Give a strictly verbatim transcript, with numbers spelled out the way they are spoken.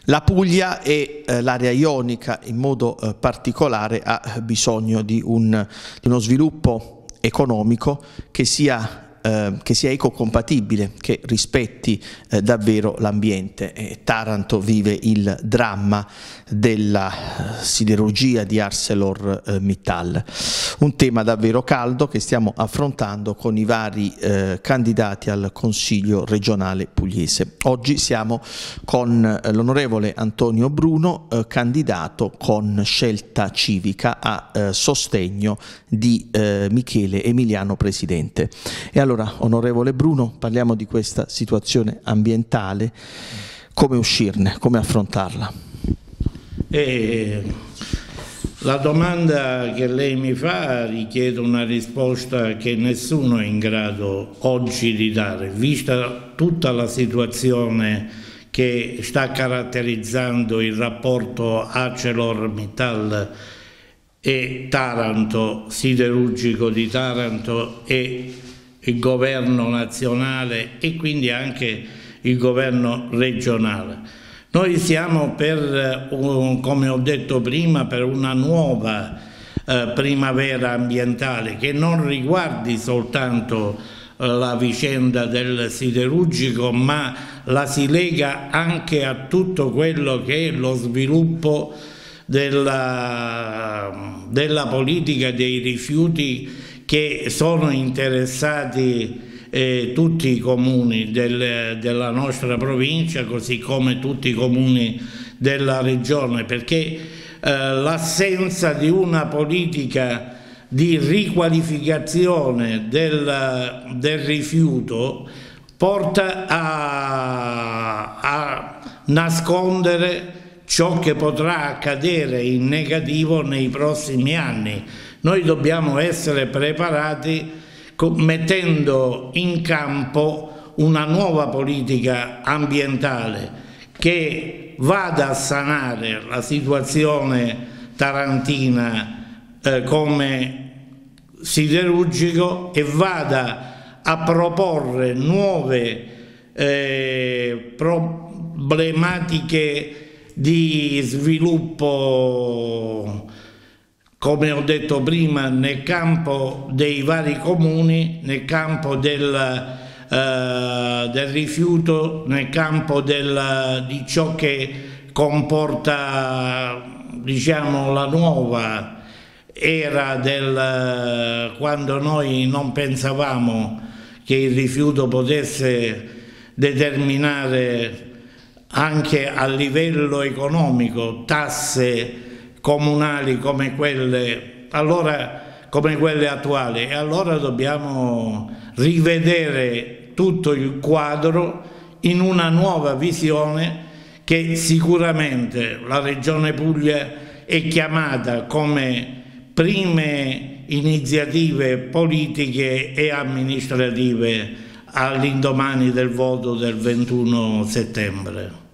La Puglia e eh, l'area ionica in modo eh, particolare ha bisogno di, un, di uno sviluppo economico che sia Eh, che sia ecocompatibile, che rispetti eh, davvero l'ambiente. E Taranto vive il dramma della eh, siderurgia di ArcelorMittal, un tema davvero caldo che stiamo affrontando con i vari eh, candidati al Consiglio regionale pugliese. Oggi siamo con eh, l'onorevole Antonio Bruno, eh, candidato con Scelta Civica a eh, sostegno di eh, Michele Emiliano Presidente. E allora, onorevole Bruno, parliamo di questa situazione ambientale, come uscirne, come affrontarla? E la domanda che lei mi fa richiede una risposta che nessuno è in grado oggi di dare, vista tutta la situazione che sta caratterizzando il rapporto ArcelorMittal e Taranto, siderurgico di Taranto, e il governo nazionale e quindi anche il governo regionale. Noi siamo per, come ho detto prima, per una nuova eh, primavera ambientale che non riguardi soltanto eh, la vicenda del siderurgico, ma la si lega anche a tutto quello che è lo sviluppo della, della politica dei rifiuti, che sono interessati eh, tutti i comuni del, della nostra provincia, così come tutti i comuni della regione, perché eh, l'assenza di una politica di riqualificazione del, del rifiuto porta a, a nascondere ciò che potrà accadere in negativo nei prossimi anni. Noi dobbiamo essere preparati mettendo in campo una nuova politica ambientale che vada a sanare la situazione tarantina eh, come siderurgico e vada a proporre nuove eh, problematiche di sviluppo, come ho detto prima, nel campo dei vari comuni, nel campo del, eh, del rifiuto, nel campo del, di ciò che comporta, diciamo, la nuova era del quando noi non pensavamo che il rifiuto potesse determinare anche a livello economico tasse comunali come quelle, allora, come quelle attuali, e allora dobbiamo rivedere tutto il quadro in una nuova visione che sicuramente la Regione Puglia è chiamata come prime iniziative politiche e amministrative all'indomani del voto del ventuno settembre.